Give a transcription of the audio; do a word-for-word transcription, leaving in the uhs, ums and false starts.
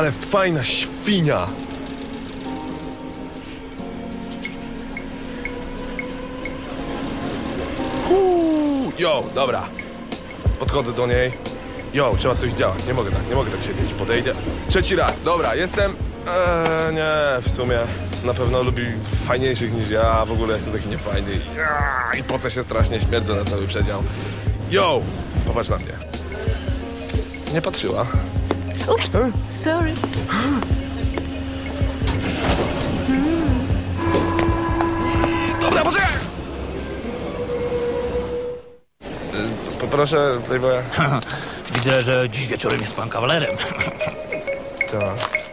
Ale fajna świnia! Huu, jo, dobra. Podchodzę do niej. Jo, trzeba coś działać. Nie mogę tak, nie mogę tak siedzieć. Podejdę. Trzeci raz, dobra, jestem... Eee, nie, w sumie na pewno lubi fajniejszych niż ja. W ogóle jestem taki niefajny. I, i pocę się strasznie, śmierdzę na cały przedział. Jo, popatrz na mnie. Nie patrzyła. Ups, Huh? sorry. Dobra, poczekaj! Y, Poproszę, Playboya. Widzę, że dziś wieczorem jest pan kawalerem. Tak.